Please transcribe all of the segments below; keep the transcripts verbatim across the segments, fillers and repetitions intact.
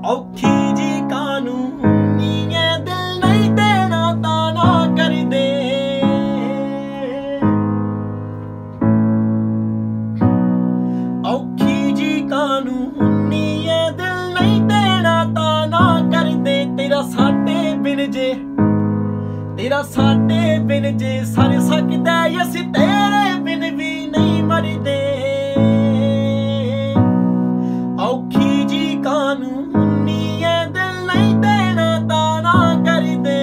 औखी जी कानूनी है दिल नहीं देना ताना कर दे। औखी जी कानूनी है दिल नहीं देना ताना कर दे। तेरा साडे बिन जे तेरा साडे बिन जे सर सकदा अस तेरे बिन भी नहीं मरदे। औखी जी कानूनी है दिल नहीं देना ताना कर दे।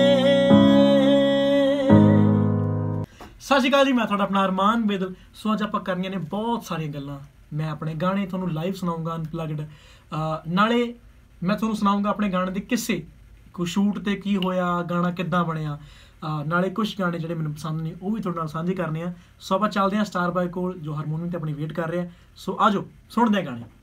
सत श्री अकाल जी, मैं थोड़ा अपना अरमान बेदल। सो अज आपां करनियां ने बहुत सारियां गल्लां। मैं अपने गाने थोनू लाइव सुनाऊंगा अनपलग्ड, नाले मैं थोनू सुनाऊंगा अपने गाने दे किस्से, कोई शूट ते की होया, गाना किद्दां बनिया, नाले कुछ गाने जिहड़े मैनूं पसंद नहीं वो भी तुहाडे नाल साझे करने आ। सो आपां चलदे हां स्टार बाय कोल जो हारमोनियम ते अपनी वेट कर रहे हैं। सो आ जाओ सुणदे हां गाने।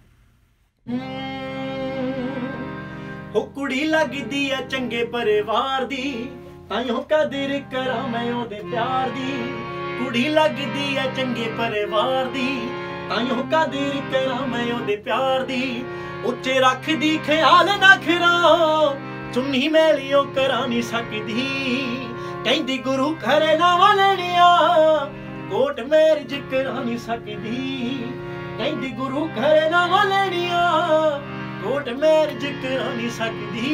हो कुड़ी लगदी है चंगे परिवार दी, ताइयों कदर करा मैं ओदे प्यार दी। कुड़ी लगदी है चंगे परिवार दी, ताइयों कदर करा मैं ओदे प्यार दी। उच्चे रखदी ख्याल नखरा, चुन्नी मैलियों करा नहीं सकदी। कहंदी गुरु खरे ना वालनिया, कोट मैरिज करा नहीं सकदी। कहंदी गुरु खरे ना वालनिया, कोट मैरिज करा नहीं सकदी।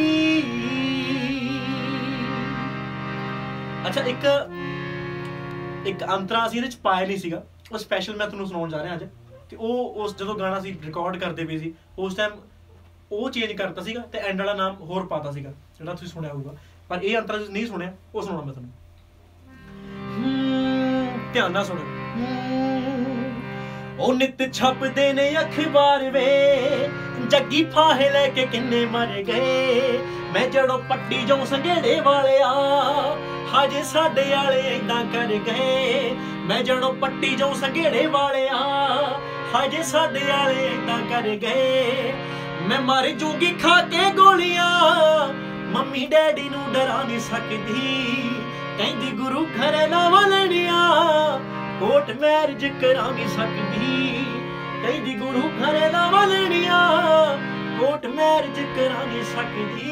अच्छा, एक एक अंतरा सी इहदे च पाया नहीं सीगा, ਉਹ ਸਪੈਸ਼ਲ ਮੈਂ ਤੁਹਾਨੂੰ ਸੁਣਾਉਣ ਜਾ ਰਿਹਾ ਅੱਜ। ਤੇ ਉਹ ਉਸ ਜਦੋਂ ਗਾਣਾ ਸੀ ਰਿਕਾਰਡ ਕਰਦੇ ਪਏ ਸੀ ਉਸ ਟਾਈਮ ਉਹ ਚੇਂਜ ਕਰਤਾ ਸੀਗਾ ਤੇ ਐਂਡ ਵਾਲਾ ਨਾਮ ਹੋਰ ਪਾਤਾ ਸੀਗਾ ਜਿਹੜਾ ਤੁਸੀਂ ਸੁਣਿਆ ਹੋਊਗਾ, ਪਰ ਇਹ ਅੰਤਰਾ ਤੁਸੀਂ ਨਹੀਂ ਸੁਣਿਆ, ਉਹ ਸੁਣਾਉਣਾ ਮੈਂ ਤੁਹਾਨੂੰ। ਧਿਆਨ ਨਾਲ ਸੁਣੋ। ਉਹ ਨਿੱਤ ਛਪਦੇ ਨੇ ਅਖਬਾਰ ਵੇ, ਜੱਗੀ ਫਾਹੇ ਲੈ ਕੇ ਕਿੰਨੇ ਮਰ ਗਏ। ਮੈਂ ਜੜੋਂ ਪੱਟੀ ਜੋ ਸੰਘੇੜੇ ਵਾਲਿਆ, ਹਜੇ ਸਾਡੇ ਵਾਲੇ ਏਦਾਂ ਕਰ ਗਏ। मैं जड़ों पट्टी जो संघेड़े वाले हजे साडे वाले इदां कर गए। मैं मर जूंगी खा के गोलियां, मम्मी डैडी नू डरा नहीं सकदी। कहंदी गुरु घरे ना वलनिया, कोट मैरिज करा नहीं सकदी। कहंदी गुरु घरे ना वलनिया, कोट मैरिज करा नहीं सकदी।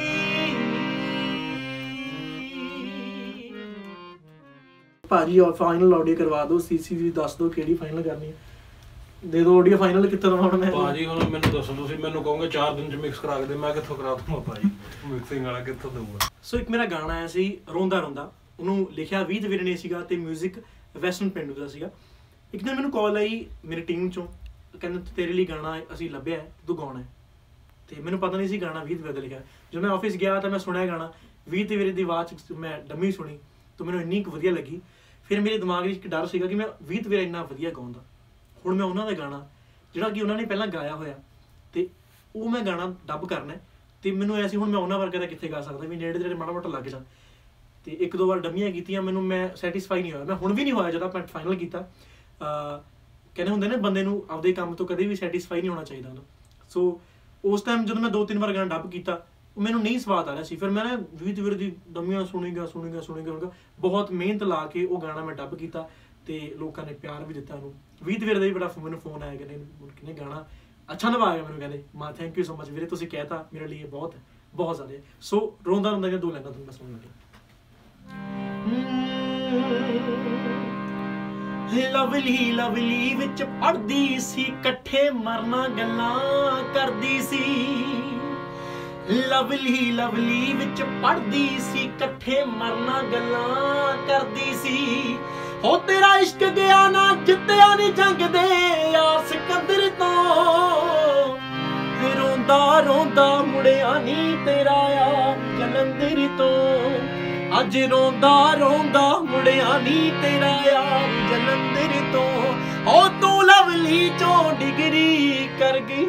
ਭਾਜੀ ਫਾਈਨਲ ਆਡੀਓ ਕਰਵਾ ਦਿਓ, ਸੀਸੀ ਦੀ ਦੱਸ ਦਿਓ ਕਿਹੜੀ ਫਾਈਨਲ ਕਰਨੀ ਹੈ, ਦੇ ਦਿਓ ਆਡੀਓ ਫਾਈਨਲ। ਕਿੱਥੇ ਦਵਾਂ ਹੁਣ ਮੈਂ ਭਾਜੀ? ਹੁਣ ਮੈਨੂੰ ਦੱਸੋ, ਤੁਸੀਂ ਮੈਨੂੰ ਕਹੋਗੇ ਚਾਰ ਦਿਨ ਚ ਮਿਕਸ ਕਰਾ ਕੇ ਦੇ, ਮੈਂ ਕਿੱਥੋਂ ਕਰਾ ਦੂੰਗਾ ਭਾਜੀ? ਮਿਕਸਿੰਗ ਵਾਲਾ ਕਿੱਥੋਂ ਦਊਗਾ? ਸੋ ਇੱਕ ਮੇਰਾ ਗਾਣਾ ਆਇਆ ਸੀ ਰੋਂਦਾ ਰੋਂਦਾ, ਉਹਨੂੰ ਲਿਖਿਆ ਵੀਤ ਵੀਰ ਨੇ ਸੀਗਾ ਤੇ ਮਿਊਜ਼ਿਕ ਵੈਸਟਰਨ ਪਿੰਡੂ ਦਾ ਸੀਗਾ। ਇੱਕ ਦਿਨ ਮੈਨੂੰ ਕਾਲ ਆਈ ਮੇਰੀ ਟੀਮ ਚੋਂ, ਕਹਿੰਦੇ ਤੇਰੇ ਲਈ ਗਾਣਾ ਅਸੀਂ ਲੱਭਿਆ ਤੂੰ ਗਾਉਣਾ ਹੈ। ਤੇ ਮੈਨੂੰ ਪਤਾ ਨਹੀਂ ਸੀ ਗਾਣਾ ਵੀਤ ਵੀਰ ਦਾ ਲਿਖਿਆ। ਜਦੋਂ ਮੈਂ ਆਫਿਸ ਗਿਆ ਤਾਂ ਮੈਂ ਸੁਣਿਆ ਗਾਣਾ, ਵੀਤ ਵੀਰ ਦੀ ਆਵਾਜ਼ ਚ ਮੈਂ ਡੰਮੀ ਸੁਣੀ ਤਾਂ ਮੈਨੂੰ ਇੰਨੀ ਕੁ ਵਧੀਆ ਲੱਗੀ। ਫਿਰ ਮੇਰੇ ਦਿਮਾਗ ਵਿੱਚ ਇੱਕ ਡਰ ਸੀਗਾ ਕਿ ਮੈਂ ਵੀਤ ਵੀਰ ਇੰਨਾ ਵਧੀਆ ਗਾਉਂਦਾ, ਹੁਣ ਮੈਂ ਉਹਨਾਂ ਦਾ ਗਾਣਾ ਜਿਹੜਾ ਕਿ ਉਹਨਾਂ ਨੇ ਪਹਿਲਾਂ ਗਾਇਆ ਹੋਇਆ ਤੇ ਉਹ ਮੈਂ ਗਾਣਾ ਡੱਬ ਕਰਨਾ। ਤੇ ਮੈਨੂੰ ਐ ਸੀ ਹੁਣ ਮੈਂ ਉਹਨਾਂ ਵਰਗਾ ਤਾਂ ਕਿੱਥੇ ਗਾ ਸਕਦਾ, ਵੀ ਨੇੜੇ ਜਿਹੜੇ ਮਾੜਾ ਮੋਟਾ ਲੱਗ ਜਾ। ਤੇ ਇੱਕ ਦੋ ਵਾਰ ਡੰਮੀਆਂ ਕੀਤੀਆਂ, ਮੈਨੂੰ ਮੈਂ ਸੈਟਿਸਫਾਈ ਨਹੀਂ ਹੋਇਆ। ਮੈਂ ਹੁਣ ਵੀ ਨਹੀਂ ਹੋਇਆ ਜਦੋਂ ਆਪਾਂ ਫਾਈਨਲ ਕੀਤਾ। ਕਹਿੰਦੇ ਹੁੰਦੇ ਨੇ ਬੰਦੇ ਨੂੰ ਆਪਦੇ ਕੰਮ ਤੋਂ ਕਦੇ ਵੀ ਸੈਟਿਸਫਾਈ ਨਹੀਂ ਹੋਣਾ ਚਾਹੀਦਾ। ਸੋ ਉਸ ਟਾਈਮ ਜਦੋਂ ਮੈਂ ਦੋ ਤਿੰਨ ਵਾਰ ਗਾਣਾ ਡੱਬ ਕੀਤਾ, ਉਹ ਮੈਨੂੰ ਨਹੀਂ ਸਵਾਦ ਆ ਰਿਹਾ ਸੀ। ਫਿਰ ਮੈਂ ਨਾ ਵੀਤ ਵੀਰ ਦੀ ਡੰਮੀਆਂ ਸੁਣੀਗਾ ਸੁਣੀਗਾ ਸੁਣੀਗਾ ਬਹੁਤ ਮਿਹਨਤ ਲਾ ਕੇ ਉਹ ਗਾਣਾ ਮੈਂ ਡੱਬ ਕੀਤਾ ਤੇ ਲੋਕਾਂ ਨੇ ਪਿਆਰ ਵੀ ਦਿੱਤਾ ਉਹਨੂੰ। ਵੀਤ ਵੀਰ ਦਾ ਵੀ ਬੜਾ ਮੈਨੂੰ ਫੋਨ ਆਇਆ ਕਿ ਕਿਨੇ ਗਾਣਾ ਅੱਛਾ ਨਿਭਾਇਆ। ਮੈਨੂੰ ਕਹਿੰਦੇ ਮਾਂ ਥੈਂਕ ਯੂ ਸੋ ਮਚ ਵੀਰੇ, ਤੁਸੀਂ ਕਹਿਤਾ ਮੇਰੇ ਲਈ ਇਹ ਬਹੁਤ ਬਹੁਤ ਜ਼ਿਆਦਾ। ਸੋ ਰੋਂਦਾ ਰੋਂਦਾ ਦੀਆਂ ਦੋ ਲਾਈਨਾਂ ਤੁਹਾਨੂੰ ਮੈਂ ਸੁਣਨ ਲੱਗਾ। ਲਵਲੀ ਲਵਲੀ ਵਿੱਚ ਪੜ੍ਹਦੀ ਸੀ, ਇਕੱਠੇ ਮਰਨਾ ਗੱਲਾਂ ਕਰਦੀ ਸੀ। ਲਵਲੀ ਲਵਲੀ ਵਿੱਚ ਪੜ੍ਹਦੀ ਸੀ, ਇਕੱਠੇ ਮਰਨਾ ਗੱਲਾਂ ਕਰਦੀ ਸੀ। ਹੋ ਤੇਰਾ ਇਸ਼ਕ ਗਿਆ ਨਾ ਜਿੱਤਿਆ ਨੀ ਜੰਗ ਦੇ ਯਾਰ ਸਿਕੰਦਰ ਤੋਂ। ਰੋਂਦਾ ਰੋਂਦਾ ਮੁੜਿਆ ਨੀ ਤੇਰਾ ਯਾਰ ਜਲੰਧਰ ਤੋਂ। ਅੱਜ ਰੋਂਦਾ ਰੋਂਦਾ ਮੁੜਿਆ ਨੀ ਤੇਰਾ ਯਾਰ ਜਲੰਧਰ ਤੋਂ। ਹੋ ਤੂੰ ਲਵਲੀ ਚੋਂ ਡਿਗਰੀ ਕਰ ਗਈ।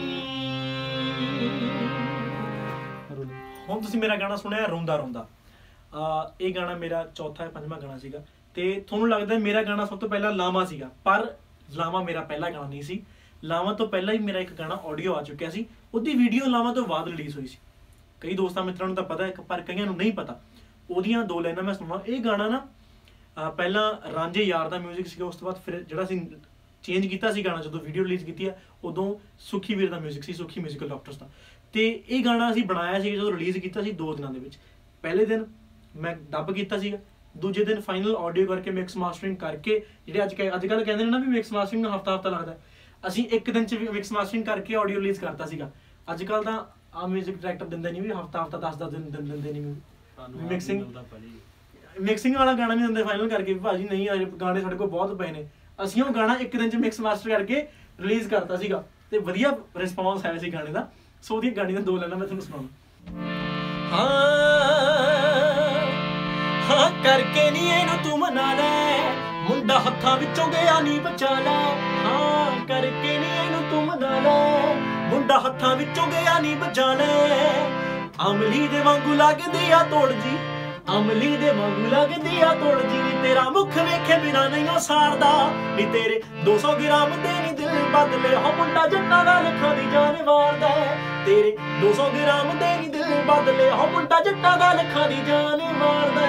ਹੁਣ ਤੁਸੀਂ ਮੇਰਾ ਗਾਣਾ ਸੁਣਿਆ ਰੋਂਦਾ ਰੋਂਦਾ। ਇਹ ਗਾਣਾ ਮੇਰਾ ਚੌਥਾ ਪੰਜਵਾਂ ਗਾਣਾ ਸੀਗਾ ਤੇ ਤੁਹਾਨੂੰ ਲੱਗਦਾ ਮੇਰਾ ਗਾਣਾ ਸਭ ਤੋਂ ਪਹਿਲਾਂ ਲਾਵਾਂ ਸੀਗਾ, ਪਰ ਲਾਵਾਂ ਮੇਰਾ ਪਹਿਲਾ ਗਾਣਾ ਨਹੀਂ ਸੀ। ਲਾਵਾਂ ਤੋਂ ਪਹਿਲਾਂ ਹੀ ਮੇਰਾ ਇੱਕ ਗਾਣਾ ਆਡੀਓ ਆ ਚੁੱਕਿਆ ਸੀ, ਉਹਦੀ ਵੀਡੀਓ ਲਾਵਾਂ ਤੋਂ ਬਾਅਦ ਰਿਲੀਜ਼ ਹੋਈ ਸੀ। ਕਈ ਦੋਸਤਾਂ ਮਿੱਤਰਾਂ ਨੂੰ ਤਾਂ ਪਤਾ ਹੈ ਪਰ ਕਈਆਂ ਨੂੰ ਨਹੀਂ ਪਤਾ। ਉਹਦੀਆਂ ਦੋ ਲਾਈਨਾਂ ਮੈਂ ਸੁਣਾ। ਇਹ ਗਾਣਾ ਨਾ ਪਹਿਲਾਂ ਰਾਂਝੇ ਯਾਰ ਦਾ ਮਿਊਜ਼ਿਕ ਸੀਗਾ, ਉਸ ਤੋਂ ਬਾਅਦ ਫਿਰ ਜਿਹੜਾ ਅਸੀਂ ਚੇਂਜ ਕੀਤਾ ਸੀ ਗਾਣਾ ਜਦੋਂ ਵੀਡੀਓ ਰਿਲੀਜ਼ ਕੀਤੀ ਹੈ ਉਦੋਂ ਸੁਖੀ ਵੀਰ ਦਾ ਮਿਊਜ਼ਿਕ ਸੀ, ਸੁਖੀ ਮਿਊਜ਼ੀਕਲ ਡਾਕਟਰਸ ਦਾ। ਤੇ ਇਹ ਗਾਣਾ ਅਸੀਂ ਬਣਾਇਆ ਸੀ ਜਦੋਂ ਰਿਲੀਜ਼ ਕੀਤਾ ਸੀ ਦੋ ਦਿਨਾਂ ਦੇ ਵਿੱਚ। ਪਹਿਲੇ ਦਿਨ ਮੈਂ ਡੱਬ ਕੀਤਾ ਸੀਗਾ, ਦੂਜੇ ਦਿਨ ਫਾਈਨਲ ਆਡੀਓ ਕਰਕੇ ਮਿਕਸ ਮਾਸਟਰਿੰਗ ਕਰਕੇ, ਜਿਹੜੇ ਅੱਜ ਅੱਜ ਕੱਲ੍ਹ ਕਹਿੰਦੇ ਨੇ ਨਾ ਵੀ ਮਿਕਸ ਮਾਸਟਰਿੰਗ ਨੂੰ ਹਫ਼ਤਾ ਹਫ਼ਤਾ ਲੱਗਦਾ, ਅਸੀਂ ਇੱਕ ਦਿਨ 'ਚ ਮਿਕਸ ਮਾਸਟਰਿੰਗ ਕਰਕੇ ਆਡੀਓ ਰਿਲੀਜ਼ ਕਰਤਾ ਸੀਗਾ। ਅੱਜ ਕੱਲ੍ਹ ਤਾਂ ਆ ਮਿਊਜ਼ਿਕ ਡਾਇਰੈਕਟਰ ਦਿੰਦੇ ਨਹੀਂ ਵੀ ਹਫ਼ਤਾ ਹਫ਼ਤਾ ਦਸ ਦਸ ਦਿਨ ਦਿਨ ਦਿੰਦੇ ਨਹੀਂ ਮਿਕਸਿੰਗ ਮਿਕਸਿੰਗ ਵਾਲਾ ਗਾਣਾ ਨਹੀਂ ਦਿੰਦੇ ਫਾਈਨਲ ਕਰਕੇ, ਭਾਜੀ ਨਹੀਂ ਅਜੇ ਗਾਣੇ ਸਾਡੇ ਕੋਲ ਬਹੁਤ ਪਏ ਨੇ। ਅਸੀਂ ਉਹ ਗਾਣਾ ਇੱਕ ਦਿਨ 'ਚ ਮਿਕਸ ਮਾਸਟਰ ਕਰਕੇ ਰਿਲੀਜ਼ ਕਰਤਾ ਸੀਗਾ ਤੇ ਵਧੀਆ ਰਿਸਪੌਂਸ ਆਇਆ ਸੀ ਗਾਣੇ ਦਾ। ਸੋ ਉਹਦੀ ਗਾਣੇ ਦਾ ਦੋ ਲੈਣਾ ਮੈਂ ਤੁਹਾਨੂੰ ਸੁਣਾਉਣਾ। ਹਾਂ ਹਾਂ ਕਰਕੇ ਨੀ ਇਹਨੂੰ ਤੂੰ ਮਨਾ ਲੈ, ਮੁੰਡਾ ਹੱਥਾਂ ਵਿੱਚੋਂ ਗਿਆ ਨੀ ਬਚਾ ਲੈ। ਹਾਂ ਕਰਕੇ ਨੀ ਇਹਨੂੰ ਤੂੰ ਮਨਾ ਲੈ, ਮੁੰਡਾ ਹੱਥਾਂ ਵਿੱਚੋਂ ਗਿਆ ਨੀ ਬਚਾ ਲੈ। ਅਮਲੀ ਦੇ ਵਾਂਗੂ ਲੱਗਦੀ ਆ ਤੋੜ ਜੀ, ਅਮਲੀ ਦੇ ਵਾਂਗੂ ਲੱਗਦੀ ਆ ਤੋੜ ਜੀ ਨੀ, ਤੇਰਾ ਮੁੱਖ ਵੇਖੇ ਬਿਨਾ ਨਹੀਂ ਉਹ ਸਾਰਦਾ ਨੀ, ਤੇਰੇ ਦੋ ਸੌ ਗ੍ਰਾਮ ਦੇ ਨੀ ਦਿਲ ਬਦਲੇ। ਹੋ ਮੁੰਡਾ ਜੱਟਾਂ ਦਾ ਲੱਖਾਂ ਦੀ ਜਾਨ ਵਾਰਦਾ, ਤੇਰੇ ਦੋ ਸੌ ਗ੍ਰਾਮ ਦੇ ਨੀ ਦਿਲ ਬਦਲੇ। ਹੋ ਮੁੰਡਾ ਜੱਟਾਂ ਦਾ ਲੱਖਾਂ ਦੀ ਜਾਨ ਵਾਰਦਾ।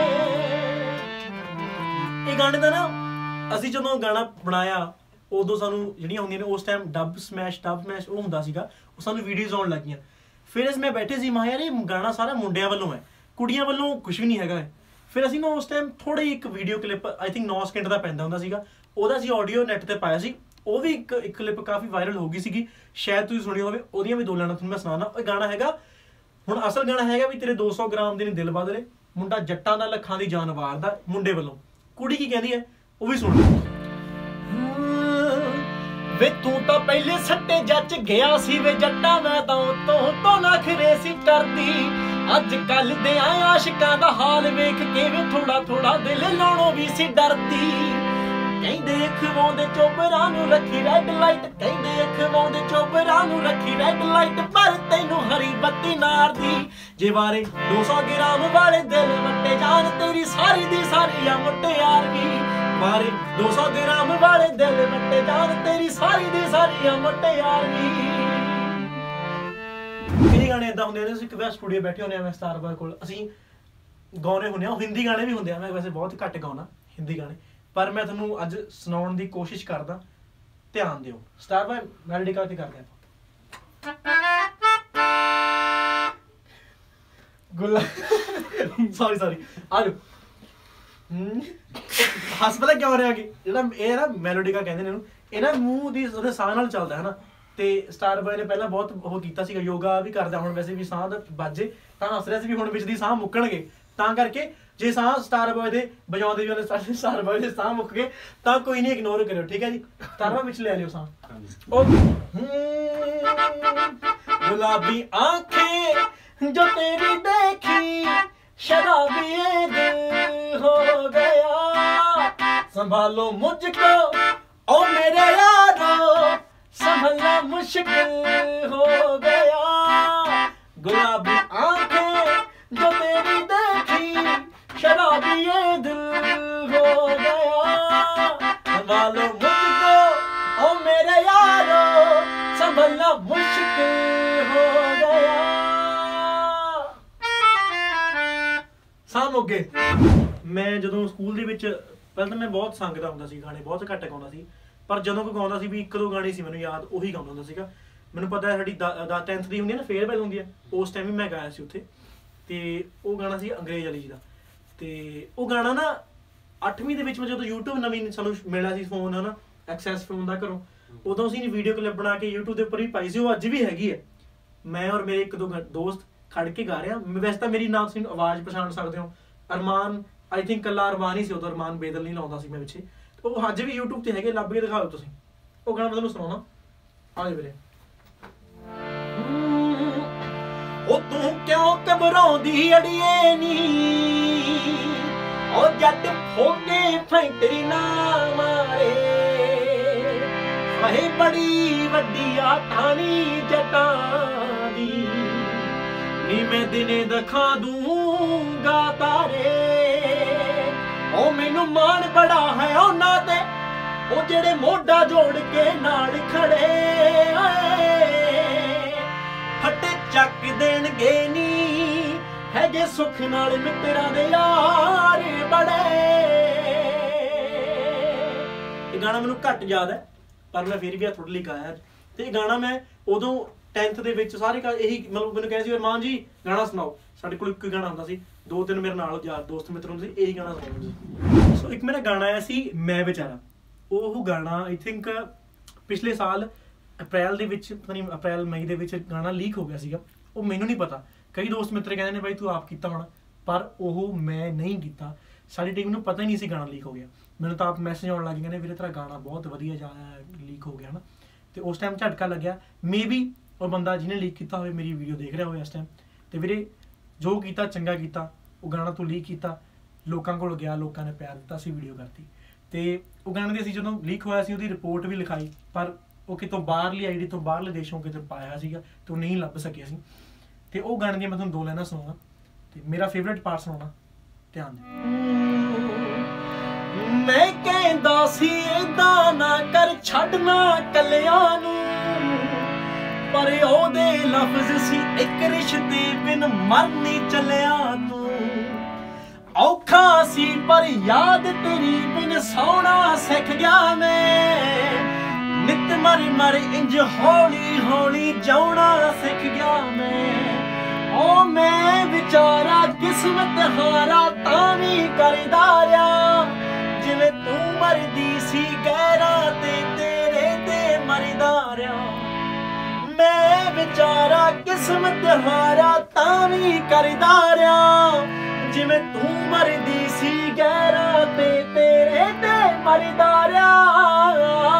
ਇਹ ਗਾਣੇ ਦਾ ਨਾ ਅਸੀਂ ਜਦੋਂ ਗਾਣਾ ਬਣਾਇਆ ਉਦੋਂ ਸਾਨੂੰ ਜਿਹੜੀਆਂ ਹੁੰਦੀਆਂ ਨੇ ਉਸ ਟਾਈਮ ਡੱਬ ਸਮੈਸ਼ ਡੱਬ ਸਮੈਸ਼ ਉਹ ਹੁੰਦਾ ਸੀਗਾ, ਉਹ ਸਾਨੂੰ ਵੀਡੀਓਜ਼ ਆਉਣ ਲੱਗੀਆਂ। ਫਿਰ ਅਸੀਂ ਮੈਂ ਬੈਠੇ ਸੀ, ਮੈਂ ਯਾਰ ਇਹ ਗਾਣਾ ਸਾਰਾ ਮੁੰਡਿਆਂ ਵੱਲੋਂ ਹੈ, ਕੁੜੀਆਂ ਵੱਲੋਂ ਕੁਝ ਵੀ ਨਹੀਂ ਹੈਗਾ। ਫਿਰ ਅਸੀਂ ਨਾ ਉਸ ਟਾਈਮ ਥੋੜ੍ਹੀ ਇੱਕ ਵੀਡੀਓ ਕਲਿੱਪ ਆਈ ਥਿੰਕ ਨੌ ਸਕਿੰਟ ਦਾ ਪੈਂਦਾ ਹੁੰਦਾ ਸੀਗਾ, ਉਹਦਾ ਅਸੀਂ ਆਡੀਓ ਨੈੱਟ 'ਤੇ ਪਾਇਆ ਸੀ। ਉਹ ਵੀ ਇੱਕ ਇੱਕ ਕਲਿੱਪ ਕਾਫੀ ਵਾਇਰਲ ਹੋ ਗਈ ਸੀਗੀ, ਸ਼ਾਇਦ ਤੁਸੀਂ ਸੁਣੀ ਹੋਵੇ। ਉਹਦੀਆਂ ਵੀ ਦੋ ਲਾਈਨਾਂ ਤੁਹਾਨੂੰ ਮੈਂ ਸੁਣਾਉਣਾ। ਉਹ ਗਾਣਾ ਹੈਗਾ, ਹੁਣ ਅਸਲ ਗਾਣਾ ਹੈਗਾ ਵੀ ਤੇਰੇ ਦੋ ਸੌ ਗ੍ਰਾਮ ਦੇ ਨੀ ਦਿਲ ਬਦਲੇ, ਮੁੰਡਾ ਜੱਟਾਂ ਦਾ ਲੱਖਾਂ ਦੀ ਜਾਨ ਵਾਰਦਾ ਮੁੰਡੇ ਵੱਲੋਂ। ਕੁੜੀ ਕੀ ਕਹਿੰਦੀ ਹੈ ਉਹ ਵੀ ਸੁਣ। ਵੇ ਤੂੰ ਤਾਂ ਪਹਿਲੇ ਸੱਟੇ ਜੱਜ ਗਿਆ ਸੀ ਵੇ ਜੱਟਾਂ, ਮੈਂ ਤਾਂ ਉਤੋਂ ਤੋਂ ਨਖਰੇ ਸੀ ਕਰਦੀ। ਅੱਜ ਕੱਲ ਦੇ ਆਸ਼ਿਕਾਂ ਦਾ ਹਾਲ ਵੇਖ ਕੇ ਵੇ ਥੋੜਾ ਥੋੜਾ ਦਿਲ ਲਾਉਣੋਂ ਵੀ ਸੀ ਡਰਦੀ। ਕਹਿੰਦੇ ਅਖਵਾਉਂਦੇ ਚੋਬਰਾਂ ਨੂੰ ਰੱਖੀ ਰੈੱਡ ਲਾਈਟ, ਕਹਿੰਦੇ ਅਖਵਾਉਂਦੇ ਚੋਬਰਾਂ ਨੂੰ ਰੱਖੀ ਰੈੱਡ ਲਾਈਟ, ਪਰ ਤੈਨੂੰ ਹਰੀ ਬੱਤੀ ਨਾਰਦੀ। ਜੇ ਵਾਰੇ ਦੋ ਸੌ ਗ੍ਰਾਮ ਵਾਲੇ ਦਿਲ ਵੱਟੇ ਜਾਣ, ਤੇਰੀ ਸਾਰੀ ਦੀ ਸਾਰੀ ਆ ਮੁਟਿਆਰ ਵੀ। ਵਾਰੇ ਦੋ ਸੌ ਗ੍ਰਾਮ ਵਾਲੇ ਦਿਲ ਵੱਟੇ ਜਾਣ, ਤੇਰੀ ਸਾਰੀ ਦੀ ਸਾਰੀ ਆ ਮੁਟਿਆਰ ਵੀ। ਕਈ ਗਾਣੇ ਏਦਾਂ ਹੁੰਦੇ ਨੇ, ਅਸੀਂ ਇੱਕ ਸਟੂਡੀਓ ਬੈਠੇ ਹੁੰਦੇ ਆ ਮੈਂ ਸਟਾਰ ਬॉय ਕੋਲ, ਅਸੀਂ ਗਾਉਣੇ ਹੁੰਦੇ ਆ। ਉਹ ਹਿੰਦੀ ਗਾਣੇ ਵੀ ਹੁੰਦੇ ਆ, ਮੈਂ ਵੈਸੇ ਬਹੁਤ ਘੱਟ ਗਾਉਣਾ ਹਿੰਦੀ ਗਾਣੇ, ਪਰ ਮੈਂ ਤੁਹਾਨੂੰ ਅੱਜ ਸੁਣਾਉਣ ਦੀ ਕੋਸ਼ਿਸ਼ ਕਰਦਾ, ਧਿਆਨ ਦਿਓ। ਸਟਾਰ ਬॉय ਮੈਲੋਡੀ ਕਰਕੇ ਕਰਦੇ ਆਪਾਂ। ਗੁੱਲਾ ਸੌਰੀ ਸੌਰੀ ਆ ਜਾਓ। ਹੱਸ ਪਤਾ ਕਿਉਂ ਰਿਹਾ ਕਿ ਜਿਹੜਾ ਇਹ ਨਾ ਮੈਲੋਡੀਕਾ ਕਹਿੰਦੇ ਨੇ ਇਹਨੂੰ, ਇਹ ਨਾ ਮੂੰਹ ਦੀ ਉਹਦੇ ਸਾਹ ਨਾਲ ਚੱਲਦਾ ਹੈ ਨਾ। ਤੇ ਸਟਾਰ ਬॉय ਨੇ ਪਹਿਲਾਂ ਬਹੁਤ ਉਹ ਕੀਤਾ ਸੀਗਾ, ਯੋਗਾ ਵੀ ਕਰਦਾ ਹੁਣ ਵੈਸੇ ਵੀ, ਸਾਹ ਦਾ ਵੱਜੇ ਤਾਂ ਹੱਸ ਰਿਹਾ ਸੀ ਵੀ ਹੁਣ ਵਿੱਚ ਦੀ ਸਾਹ ਮੁੱਕਣਗੇ, ਤਾਂ ਕਰਕੇ ਜੇ ਸਾਹ ਸਟਾਰ ਬॉय ਦੇ ਵਜਾਉਂਦੇ ਵੀ ਉਹਨੇ ਸਟਾਰ ਬॉय ਦੇ ਸਾਹ ਮੁੱਕ ਗਏ ਤਾਂ ਕੋਈ ਨਹੀਂ, ਇਗਨੋਰ ਕਰਿਓ, ਠੀਕ ਹੈ ਜੀ। ਸਟਾਰ ਬॉय ਵਿੱਚ ਲੈ ਲਿਓ ਸਾਹ। ਗੁਲਾਬੀ ਆਂखें जो तेरी देखी शराबी ये दिल हो गया, संभालो मुझको ओ मेरे यारो, संभलना मुश्किल हो गया। गुलाबी आंखें जो तेरी देखी शराबी ये दिल हो गया, संभालो मुझको ओ मेरे यारो, संभलना मुश्किल हो गया। ਸਾਹ ਮੁੱਕ ਗਏ। ਮੈਂ ਜਦੋਂ ਸਕੂਲ ਦੇ ਵਿੱਚ ਪਹਿਲਾਂ ਤਾਂ ਮੈਂ ਬਹੁਤ ਸੰਗਦਾ ਹੁੰਦਾ ਸੀ, ਗਾਣੇ ਬਹੁਤ ਘੱਟ ਗਾਉਂਦਾ ਸੀ, ਪਰ ਜਦੋਂ ਕੋਈ ਗਾਉਂਦਾ ਸੀ ਵੀ ਇੱਕ ਦੋ ਗਾਣੇ ਸੀ ਮੈਨੂੰ ਯਾਦ, ਉਹੀ ਗਾਉਂਦਾ ਹੁੰਦਾ ਸੀਗਾ। ਮੈਨੂੰ ਪਤਾ ਸਾਡੀ ਦਾ ਟੈਂਥ ਦੀ ਹੁੰਦੀ ਹੈ ਨਾ, ਫੇਅਰਵੈਲ ਹੁੰਦੀ ਹੈ, ਉਸ ਟਾਈਮ ਵੀ ਮੈਂ ਗਾਇਆ ਸੀ ਉੱਥੇ। ਤੇ ਉਹ ਗਾਣਾ ਸੀ ਅੰਗਰੇਜ਼ ਵਾਲੀ ਜੀ ਦਾ। ਤੇ ਉਹ ਗਾਣਾ ਨਾ ਅੱਠਵੀਂ ਦੇ ਵਿੱਚ ਮੈਂ ਜਦੋਂ ਯੂਟਿਊਬ ਨਵੀਂ ਸਾਨੂੰ ਮਿਲਿਆ ਸੀ ਫੋਨ ਹੈ ਨਾ, ਐਕਸੈਸ ਫੋਨ ਦਾ ਘਰੋਂ, ਉਦੋਂ ਅਸੀਂ ਵੀਡੀਓ ਕਲਿੱਪ ਬਣਾ ਕੇ ਯੂਟਿਊਬ ਦੇ ਉੱਪਰ ਹੀ ਪਾਈ ਸੀ। ਉਹ ਅੱਜ ਵੀ ਹੈਗੀ ਹੈ। ਮੈਂ ਔਰ ਮੇਰੇ ਇੱਕ ਦੋ ਦੋਸਤ ਖੜ ਕੇ ਗਾ ਰਿਹਾ। ਵੈਸੇ ਤਾਂ ਮੇਰੀ ਨਾਮ ਤੁਸੀਂ ਆਵਾਜ਼ ਪਛਾਣ ਸਕਦੇ ਹੋ, ਅਰਮਾਨ ਆਈ ਥਿੰਕ ਕੱਲਾ ਅਰਮਾਨ ਹੀ ਸੀ ਉਦੋਂ, ਅਰਮਾਨ ਬੇਦਲ ਨਹੀਂ ਲਾਉਂਦਾ ਸੀ ਮੈਂ ਪਿੱਛੇ। ਉਹ ਅੱਜ ਵੀ ਯੂਟਿਊਬ ਤੇ ਹੈਗੇ, ਲੱਭ ਕੇ ਦਿਖਾ ਦਿਓ ਤੁਸੀਂ। ਉਹ ਗਾਣਾ ਮੈਂ ਤੁਹਾਨੂੰ ਸੁਣਾਉਣਾ, ਆ ਜਾਓ ਵੀਰੇ। ਉਹ ਤੂੰ ਕਿਉਂ ਘਬਰਾਉਂਦੀ ਅੜੀਏ ਨੀ, ਉਹ ਜੱਟ ਫੋਕੇ ਫੈਂਟਰੀ ਨਾ ਮਾਰੇ, ਹਾਏ ਬੜੀ ਵੱਡੀ ਆ ਠਾਣੀ ਜੱਟਾਂ ਦੀ, ਨੀ ਮੈਂ ਦਿਨੇ ਦਿਖਾ ਦੂੰਗਾ ਤਾਰੇ। ਉਹ ਮੈਨੂੰ ਮਾਣ ਬੜਾ ਹੈ ਉਹਨਾਂ ਤੇ, ਉਹ ਜਿਹੜੇ ਮੋਢਾ ਜੋੜ ਕੇ ਨਾਲ ਖੜੇ, ਫੱਟੇ ਚੱਕ ਦੇਣਗੇ ਨੀ, ਹੈਗੇ ਸੁੱਖ ਨਾਲ ਮਿੱਤਰਾਂ ਦੇ ਯਾਰ ਬੜੇ। ਇਹ ਗਾਣਾ ਮੈਨੂੰ ਘੱਟ ਯਾਦ ਹੈ, ਪਰ ਮੈਂ ਫਿਰ ਵੀ ਆ ਥੋੜ੍ਹੀ ਲਈ ਗਾਇਆ। ਤੇ ਇਹ ਗਾਣਾ ਮੈਂ ਉਦੋਂ ਟੈਂਥ ਦੇ ਵਿੱਚ ਸਾਰੇ ਇਹੀ ਮਤਲਬ ਮੈਨੂੰ ਕਹਿੰਦੇ ਸੀ ਅਰਮਾਨ ਜੀ ਗਾਣਾ ਸੁਣਾਓ, ਸਾਡੇ ਕੋਲ ਇੱਕ ਗਾਣਾ ਹੁੰਦਾ ਸੀ, ਦੋ ਤਿੰਨ ਮੇਰੇ ਨਾਲ ਯਾਰ ਦੋਸਤ ਮਿੱਤਰ ਹੁੰਦੇ ਸੀ, ਇਹੀ ਗਾਣਾ ਸੁਣਾਉਂਦੇ ਸੀ। ਸੋ ਇੱਕ ਮੇਰਾ ਗਾਣਾ ਆਇਆ ਸੀ ਮੈਂ ਵਿਚਾਰਾ, ਉਹ ਗਾਣਾ ਆਈ ਥਿੰਕ ਪਿਛਲੇ ਸਾਲ ਅਪ੍ਰੈਲ ਦੇ ਵਿੱਚ, ਪਤਾ ਨਹੀਂ ਅਪ੍ਰੈਲ ਮਈ ਦੇ ਵਿੱਚ ਗਾਣਾ ਲੀਕ ਹੋ ਗਿਆ ਸੀਗਾ। ਉਹ ਮੈਨੂੰ ਨਹੀਂ ਪਤਾ, ਕਈ ਦੋਸਤ ਮਿੱਤਰ ਕਹਿੰਦੇ ਨੇ ਬਾਈ ਤੂੰ ਆਪ ਕੀਤਾ ਹੋਣਾ, ਪਰ ਉਹ ਮੈਂ ਨਹੀਂ ਕੀਤਾ। ਸਾਡੀ ਟੀਮ ਨੂੰ ਪਤਾ ਹੀ ਨਹੀਂ ਸੀ ਗਾਣਾ ਲੀਕ ਹੋ ਗਿਆ। ਮੈਨੂੰ ਤਾਂ ਆਪ ਮੈਸੇਜ ਆਉਣ ਲੱਗ ਗਏ, ਕਹਿੰਦੇ ਵੀਰੇ ਤੇਰਾ ਗਾਣਾ ਬਹੁਤ ਵਧੀਆ ਜਾ ਲੀਕ ਹੋ ਗਿਆ ਨਾ। ਤੇ ਉਸ ਟਾਈਮ ਝਟਕਾ ਲੱਗਿਆ। ਮੇ ਬੀ ਉਹ ਬੰਦਾ ਜਿਹਨੇ ਲੀਕ ਕੀਤਾ ਹੋਵੇ ਮੇਰੀ ਵੀਡੀਓ ਦੇਖ ਰਿਹਾ ਹੋਵੇ ਇਸ ਟਾਈਮ। ਤੇ ਵੀਰੇ ਜੋ ਕੀਤਾ ਚੰਗਾ ਕੀਤਾ, ਉਹ ਗਾਣਾ ਤੂੰ ਲੀਕ ਕੀਤਾ, ਲੋਕਾਂ ਕੋਲ ਗਿਆ, ਲੋਕਾਂ ਨੇ ਪਿਆਰ ਦਿੱਤਾ, ਅਸੀਂ ਵੀਡੀਓ ਕਰਤੀ। ਤੇ ਉਹ ਗਾਣੇ ਦੀ ਅਸੀਂ ਜਦੋਂ ਲੀਕ ਹੋਇਆ ਸੀ ਉਹਦੀ ਰਿਪੋਰਟ ਵੀ ਲਿਖਾਈ, ਪਰ ਉਹ ਕਿਤੋਂ ਬਾਹਰਲੀ ਆਈ ਡੀ ਤੋਂ ਬਾਹਰਲੇ ਦੇਸ਼ੋਂ ਕਿਤੇ ਪਾਇਆ ਸੀਗਾ ਤੇ ਉਹ ਨਹੀਂ ਲੱਭ ਸਕਿਆ ਸੀ। ਤੇ ਉਹ ਗਾਣੇ ਦੀਆਂ ਮੈਂ ਤੁਹਾਨੂੰ ਦੋ ਲਾਈਨਾਂ ਸੁਣਾਉਣਾ ਤੇ ਮੇਰਾ ਫੇਵਰੇਟ ਪਾਰਟ ਸੁਣਾਉਣਾ, ਧਿਆਨ ਦੇ। ਮੈਂ ਕਹਿੰਦਾ ਸੀ ਏਦਾਂ ਨਾ ਕਰ ਛੱਡਣਾ ਕੱਲਿਆਂ ਨੂੰ, ਪਰ ਉਹਦੇ ਲਫ਼ਜ਼ ਸੀ ਇੱਕ ਰਿਸ਼ਤੇ ਬਿਨ ਮਰਨੀ ਚੱਲਿਆ ਤੂੰ। ਔਖਾ ਸੀ ਪਰ ਯਾਦ ਤੇਰੀ ਬਿਨ ਸੌਣਾ ਸਿੱਖ ਗਿਆ ਮੈਂ, ਨਿਤ ਮਰ ਮਰ ਇੰਜ ਹੌਲੀ ਹੌਲੀ ਜਾਉਣਾ ਸਿੱਖ ਗਿਆ ਮੈਂ। ਓ ਮੈਂ ਵਿਚਾਰਾ ਕਿਸਮਤ ਹਾਰਾ ਤਾਂ ਵੀ ਕਰਦਾ ਰਿਹਾ, ਜਿਵੇਂ ਤੂੰ ਮਰਦੀ ਸੀ ਗਹਿਰਾਂ ਤੇ ਤੇਰੇ ਤੇ ਮਰਦਾ ਰਿਹਾ। ਮੈਂ ਵਿਚਾਰਾ ਕਿਸਮਤ ਹਾਰਾ ਤਾਂ ਵੀ ਕਰਦਾ ਰਿਹਾ, ਜਿਵੇਂ ਤੂੰ ਮਰਦੀ ਸੀ ਗਹਿਰਾਂ ਤੇ ਤੇਰੇ ਤੇ ਮਰਦਾ ਰਿਹਾ।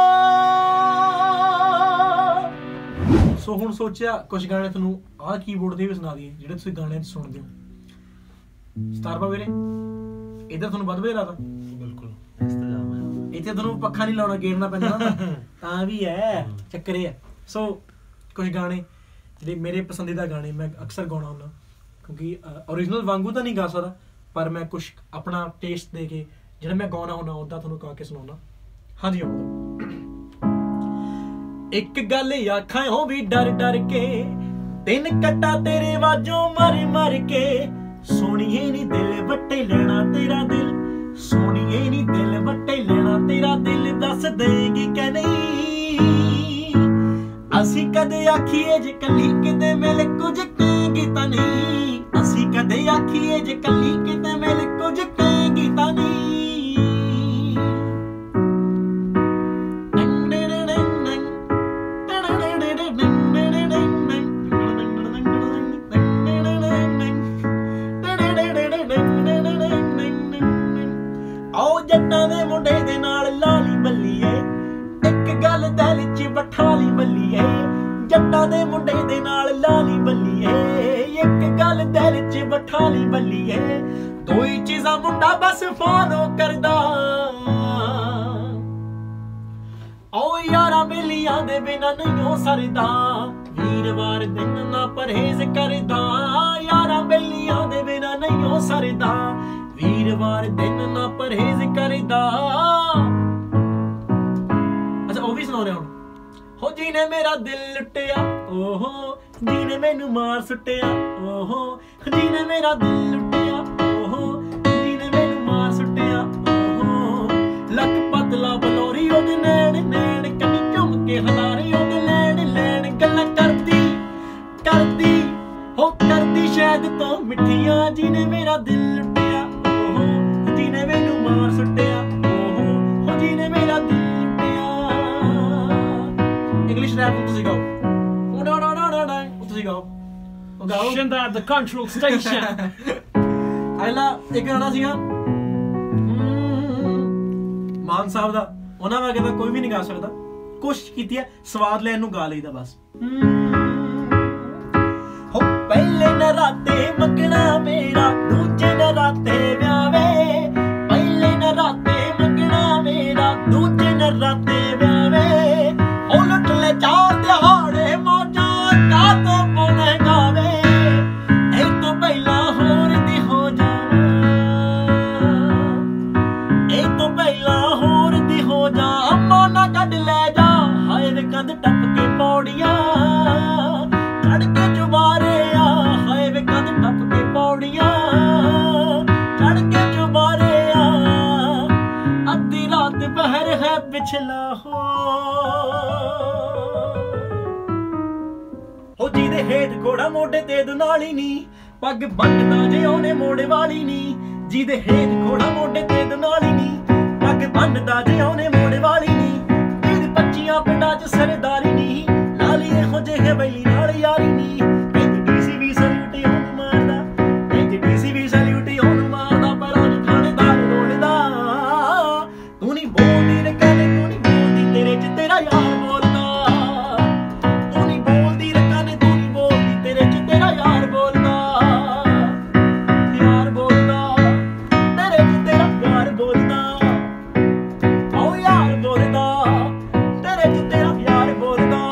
ਸੋ ਹੁਣ ਸੋਚਿਆ ਕੁਝ ਗਾਣੇ ਤੁਹਾਨੂੰ ਆਹ ਕੀਬੋਰਡ ਦੇ ਵੀ ਸੁਣਾ ਦਈਏ ਜਿਹੜੇ ਤੁਸੀਂ ਗਾਣੇ ਸੁਣਦੇ ਹੋ। ਸਤਾਰਵਾ ਵੀਰੇ ਇੱਧਰ ਤੁਹਾਨੂੰ ਵੱਧ ਵਧੀਆ ਲੱਗਦਾ? ਬਿਲਕੁਲ। ਇੱਥੇ ਤੁਹਾਨੂੰ ਪੱਖਾ ਨਹੀਂ ਲਾਉਣਾ, ਗੇੜਨਾ ਪੈਂਦਾ ਨਾ, ਤਾਂ ਵੀ ਹੈ ਚੱਕਰ ਇਹ ਹੈ। ਸੋ ਕੁਝ ਗਾਣੇ ਜਿਹੜੇ ਮੇਰੇ ਪਸੰਦੀਦਾ ਗਾਣੇ ਮੈਂ ਅਕਸਰ ਗਾਉਣਾ ਹੁੰਦਾ, ਕਿਉਂਕਿ ਓਰੀਜਨਲ ਵਾਂਗੂ ਤਾਂ ਨਹੀਂ ਗਾ ਸਕਦਾ, ਪਰ ਮੈਂ ਕੁਛ ਆਪਣਾ ਟੇਸਟ ਦੇ ਕੇ ਜਿਹੜਾ ਮੈਂ ਗਾਉਣਾ ਹੁੰਦਾ ਉੱਦਾਂ ਤੁਹਾਨੂੰ ਗਾ ਕੇ ਸੁਣਾਉਣਾ। ਹਾਂਜੀ ਆਉਂਦਾ। ਇੱਕ ਗੱਲ ਆਖਾਂ ਉਹ ਵੀ ਡਰ ਡਰ ਕੇ, ਦਿਨ ਕੱਟਾ ਤੇਰੇ ਵਾਜੋਂ ਮਰ ਮਰ ਕੇ। ਸੋਹਣੀਏ ਨੀ ਦਿਲ ਵੱਟੇ ਲੈਣਾ ਤੇਰਾ ਦਿਲ, ਸੋਹਣੀਏ ਨੀ ਦਿਲ ਵੱਟੇ ਲੈਣਾ ਤੇਰਾ ਦਿਲ। ਦੱਸ ਦੇਗੀ ਕਿ ਨਹੀਂ ਅਸੀਂ ਕਦੇ ਆਖੀਏ ਜੇ ਕੱਲੀ ਕਿਤੇ ਮਿਲ ਕੁਝ ਕਹੇਗੀ ਤਾਂ ਨਹੀਂ, ਅਸੀਂ ਕਦੇ ਆਖੀਏ ਜੇ ਕੱਲੀ ਕਿਤੇ ਮਿਲ ਕੁਝ ਕਹੇਗੀ ਤਾਂ ਨਹੀਂ। ਆਓ ਜੱਟਾਂ ਦੇ ਮੁੰਡੇ ਦੇ ਨਾਲ ਲਾਲੀ ਬੱਲੀਏ, ਇੱਕ ਗੱਲ ਦਿਲ 'ਚ ਬਠਾਲੀ ਬੱਲੀਏ। ਜੱਟਾਂ ਦੇ ਮੁੰਡੇ ਦੇ ਨਾਲ ਲਾਲੀ ਬੱਲੀਏ, ਇੱਕ ਗੱਲ ਦਿਲ 'ਚ ਬਠਾਲੀ ਬੱਲੀਏ। ਦੋ ਹੀ ਚੀਜ਼ਾਂ ਮੁੰਡਾ ਬਸ ਫੋਲੋ ਕਰਦਾ, ਓ ਯਾਰਾਂ ਬੇਲੀਆਂ ਦੇ ਬਿਨਾਂ ਨਹੀਂ ਹੋ ਸਰਦਾ। ਵੀਰਵਾਰ ਦਿਨ ਨਾ ਪਰਹੇਜ਼ ਕਰਦਾ, ਯਾਰਾਂ ਬੇਲੀਆਂ ਦੇ ਬਿਨਾਂ ਨਹੀਂ ਹੋ ਸਰਦਾ। ਵੀਰਵਾਰ ਦਿਨ ਨਾ ਪਰਹੇਜ਼ ਕਰਦਾ। ਅੱਛਾ ਉਹ ਵੀ ਸੁਣਾ ਰਿਹਾ ਹੁਣ। ਹੋ ਜਿਹਨੇ ਮੇਰਾ ਦਿਲ ਲੁੱਟਿਆ, ਓਹੋ ਜਿਹਨੇ ਮੈਨੂੰ ਮਾਰ ਸੁੱਟਿਆ, ਓਹੋ ਜਿਹਨੇ ਮੇਰਾ ਦਿਲ ਲੁੱਟਿਆ, ਓਹੋ ਜਿਹਨੇ ਮੈਨੂੰ ਮਾਰ ਸੁੱਟਿਆ, ਓਹੋ। ਲੱਕ ਪਤਲਾ ਬਲੋਰੀ ਉਹਦੇ ਨੈਣ ਨੈਣ, ਕੰਨੀ ਝੁੰਮ ਕੇ ਹਲਾਰੀ ਉਹਦੇ ਲੈਣ ਲੈਣ। ਗੱਲਾਂ ਕਰਦੀ ਕਰਦੀ ਹੋ ਕਰਦੀ ਸ਼ਾਇਦ ਤੋਂ ਮਿੱਠੀਆਂ, ਜਿਹਨੇ ਮੇਰਾ ਦਿਲ ਲੁੱਟਿਆ, ਓਹੋ ਜਿਹਨੇ ਮੈਨੂੰ ਮਾਰ ਸੁੱਟਿਆ, ਓਹੋ ਜਿਹਨੇ ਮੇਰਾ ਦਿਲ ਲੁੱਟਿਆ। ਇੰਗਲਿਸ਼ ਰੈਪ ਤੁਸੀਂ ਗਾਓ, ਉਹ ਨਾ ਨਾ ਨਾ ਨਾ ਤੁਸੀਂ ਗਾਓ, ਉਹ ਗਾਓ। Shinda at the control station. ਅਗਲਾ ਇੱਕ ਗਾਣਾ ਸੀਗਾ ਮਾਨ ਸਾਹਿਬ ਦਾ, ਉਹਨਾਂ ਵਰਗੇ ਤਾਂ ਕੋਈ ਵੀ ਨਹੀਂ ਗਾ ਸਕਦਾ। ਕੋਸ਼ਿਸ਼ ਕੀਤੀ ਹੈ, ਸਵਾਦ ਲੈਣ ਨੂੰ ਗਾ ਲਈਦਾ ਬਸ। ਹੋ ਪਹਿਲੇ ਨਰਾਤੇ ਮੰਗਣਾ ਮੇਰਾ, ਦੂਜੇ ਨਰਾਤੇ ਵਿਆਵੇ। ਪਹਿਲੇ ਨਰਾਤੇ ਮੰਗਣਾ ਮੇਰਾ, ਦੂਜੇ ਨਰਾਤੇ ਵਿਆਵੇ। ਹੋ ਲੁੱਟ ਲੈ ਚਾਰ ਦਿਹਾੜੇ ਮੌਜਾਂ ਕਾਤੋਂ ਪਾਉਣੇ ਗਾਵੇ। ਇਹ ਤੋਂ ਪਹਿਲਾਂ ਹੋਰ ਦੀ ਹੋ ਜਾਵਾਂ, ਇਹ ਤੋਂ ਪਹਿਲਾਂ ਹੋਰ ਦੀ ਹੋ ਜਾ। ਅੰਮਾ ਨਾ ਕੱਢ ਲੈ ਜਾ, ਹਾਏ ਵੇ ਕੰਧ ਟੱਪ ਕੇ ਪੌੜੀਆਂ ਚੜ ਕੇ ਚੁਬਾਰੇ ਆ। ਹਾਏ ਵੇ ਕੰਧ ਟੱਪ ਕੇ ਪੌੜੀਆਂ ਚੜ ਕੇ ਚੁਬਾਰੇ ਆ। ਅੱਧੀ ਰਾਤ ਬਹਿਰ ਹੈ ਪਿਛਲਾ ਹੋ, ਹੇਠ ਘੋੜਾ ਮੋਢੇ ਤੇ ਦੁਨਾਲੀ ਨੀ, ਪੱਗ ਬੰਨਦਾ ਜੇ ਉਹਨੇ ਮੋੜੇ ਵਾਲੀ ਨੀ, ਜਿਹਦੇ ਹੇਠ ਘੋੜਾ ਮੋਢੇ ਤੇ ਦੁਨਾਲੀ ਨੀ, ਪੱਗ ਬੰਨਦਾ ਜੇ ਉਹਨੇ ਮੋੜੇ ਵਾਲੀ ਨੀ, ਜਿਹਦੇ ਪੱਚੀਆਂ ਪਿੰਡਾਂ 'ਚ ਸਰਦਾਰੀ ਨੀ, ਲਾਲੀ ਇਹੋ ਜਿਹੇ ਬੈਲੀ ਨਾਲ ਯਾਰੀ ਨੀ, ਕਹਿੰਦੇ ਡੀਸੀ ਵੀ ਸਲੂਟ ਉਹਨੂੰ ਮਾਰਦਾ, ਕਹਿੰਦੇ ਡੀਸੀ ਵੀ ਸਲੂਟ ਉਹਨੂੰ ਮਾਰਦਾ, ਪਰ ਅੱਜ ਥਾਣੇਦਾਰ ਰੋਲਦਾ। ਤੂੰ ਨੀ ਬੋਲਦੀ ਰੇ ਕਹਿੰਦੇ ਤੂੰ ਨੀ ਬੋਲਦੀ, ਤੇਰੇ 'ਚ ਤੇਰਾ ਯਾਰ ਬੋਲਦਾ, ਤੂੰ ਨੀ ਬੋਲਦੀ ਰੇ ਕਹਿੰਦੇ ਤੂੰ ਨੀ ਬੋਲਦੀ, ਤੇਰੇ 'ਚ ਤੇਰਾ ਯਾਰ ਬੋਲਦਾ, ਯਾਰ ਬੋਲਦਾ, ਤੇਰੇ 'ਚ ਤੇਰਾ ਯਾਰ ਬੋਲਦਾ, ਓ ਯਾਰ ਬੋਲਦਾ, ਤੇਰੇ 'ਚ ਤੇਰਾ ਯਾਰ ਬੋਲਦਾ।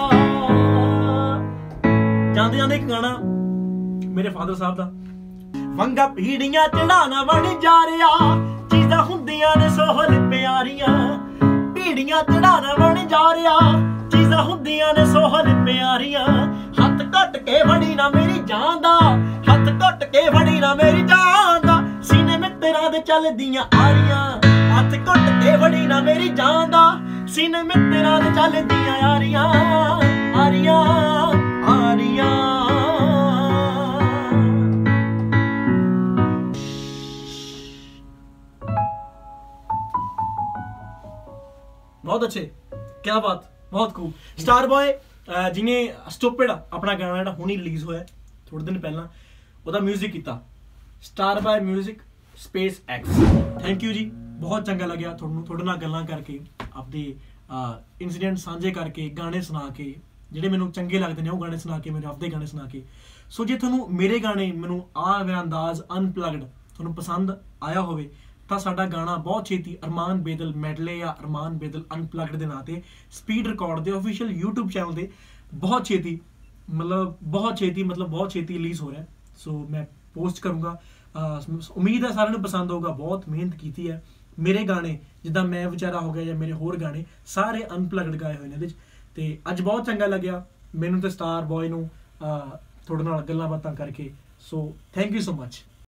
ਜਾਂਦੇ ਜਾਂਦੇ ਇੱਕ ਗਾਣਾ ਮੇਰੇ ਫਾਦਰ ਸਾਹਿਬ ਦਾ, ਵੰਗਾ ਪੀੜੀਆਂ ਚੜਾਣਾ ਬਣ ਜਾ ਰਿਹਾ, ਚੀਜ਼ਾਂ ਹੁੰਦੀਆਂ ਨੇ ਸੋਹਲ ਪਿਆਰੀਆਂ, ਪੀੜੀਆਂ ਚੜਾਣਾ ਬਣ ਜਾ ਰਿਹਾ, ਚੀਜ਼ਾਂ ਹੁੰਦੀਆਂ ਨੇ ਸੋਹਲ ਪਿਆਰੀਆਂ, ਹੱਥ ਘੁੱਟ ਕੇ ਫੜੀ ਨਾ ਮੇਰੀ ਜਾਨ ਦਾ, ਹੱਥ ਘੁੱਟ ਕੇ ਫੜੀ ਨਾ ਮੇਰੀ ਜਾਨ ਦਾ, ਸੀਨੇ ਮਿੱਤਰਾਂ ਦੇ ਚੱਲਦੀਆਂ ਆਰੀਆਂ, ਹੱਥ ਘੁੱਟ ਕੇ ਫੜੀ ਨਾ ਮੇਰੀ ਜਾਨ ਦਾ, ਸੀਨੇ ਮਿੱਤਰਾਂ ਦੇ ਚੱਲਦੀਆਂ ਆਰੀਆਂ, ਆਰੀਆਂ ਆਰੀਆਂ। बहुत अच्छे, क्या बात, बहुत खूब। स्टार बॉय जिन्हें स्टूपिड अपना गाना ਜਿਹੜਾ ਹੁਣੀ ਰਿਲੀਜ਼ ਹੋਇਆ ਥੋੜੇ ਦਿਨ ਪਹਿਲਾਂ, ਉਹਦਾ ਮਿਊਜ਼ਿਕ ਕੀਤਾ star by music space X. Thank you ji, ਬਹੁਤ ਚੰਗਾ ਲੱਗਿਆ ਤੁਹਾਨੂੰ ਤੁਹਾਡੇ ਨਾਲ ਗੱਲਾਂ ਕਰਕੇ, ਆਪਦੇ ਇਨਸੀਡੈਂਟ ਸਾਂਝੇ ਕਰਕੇ, ਗਾਣੇ ਸੁਣਾ ਕੇ, ਜਿਹੜੇ ਮੈਨੂੰ ਚੰਗੇ ਲੱਗਦੇ ਨੇ ਉਹ ਗਾਣੇ ਸੁਣਾ ਕੇ, ਮੇਰੇ ਆਪਦੇ ਗਾਣੇ ਸੁਣਾ ਕੇ। ਸੋ ਜੇ ਤੁਹਾਨੂੰ ਮੇਰੇ ਗਾਣੇ, ਮੈਨੂੰ ਆਹ ਮੇਰਾ ਅੰਦਾਜ਼ ਅਨਪਲੱਗਡ ਤੁਹਾਨੂੰ ਪਸੰਦ ਆਇਆ ਹੋਵੇ ਤਾਂ ਸਾਡਾ ਗਾਣਾ ਬਹੁਤ ਛੇਤੀ ਅਰਮਾਨ ਬੇਦਲ ਮੈਡਲੇ ਜਾਂ ਅਰਮਾਨ ਬੇਦਲ ਅਨਪਲੱਗਡ ਦੇ ਨਾਂ ਤੇ ਸਪੀਡ ਰਿਕਾਰਡ ਦੇ ਆਫੀਸ਼ੀਅਲ YouTube ਚੈਨਲ ਤੇ ਬਹੁਤ ਛੇਤੀ, ਮਤਲਬ ਬਹੁਤ ਛੇਤੀ ਮਤਲਬ ਬਹੁਤ ਛੇਤੀ ਰਿਲੀਜ਼ ਹੋ ਰਿਹਾ। ਸੋ ਮੈਂ ਪੋਸਟ ਕਰੂੰਗਾ, ਉਮੀਦ ਹੈ ਸਾਰਿਆਂ ਨੂੰ ਪਸੰਦ ਹੋਊਗਾ। ਬਹੁਤ ਮਿਹਨਤ ਕੀਤੀ ਹੈ। ਮੇਰੇ ਗਾਣੇ ਜਿੱਦਾਂ ਮੈਂ ਵਿਚਾਰਾ ਹੋ ਗਿਆ ਜਾਂ ਮੇਰੇ ਹੋਰ ਗਾਣੇ ਸਾਰੇ ਅਨਪਲੱਗਡ ਗਾਏ ਹੋਏ ਨੇ ਇਹਦੇ 'ਚ, ਤੇ ਅੱਜ ਬਹੁਤ ਚੰਗਾ ਲੱਗਿਆ ਮੈਨੂੰ ਤੇ ਸਟਾਰ ਬॉय ਨੂੰ ਤੁਹਾਡੇ ਨਾਲ ਗੱਲਾਂ ਬਾਤਾਂ ਕਰਕੇ। So thank you so much.